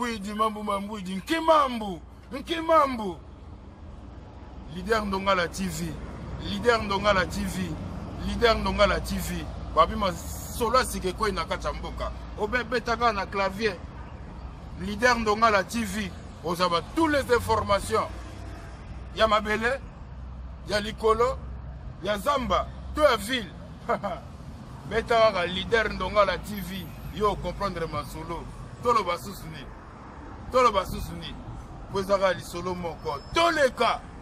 Mambouidi, Mambouidi, Nkimambu, Nkimambu. Leader Ndongala TV, leader Ndongala TV, leader Ndongala TV. Babima solo sikeko inakacha mboka. Obebetaka na clavier. Leader Ndongala TV. Vous avez toutes les informations. Il y a Mabele, il y a Likolo, il y a Zamba, toute la ville. Betawaka leader Ndongala TV. Yo comprendre ma solo. Tolo basusuni. Tolo basusuni. Vous avez le solo moko. Tous les cas.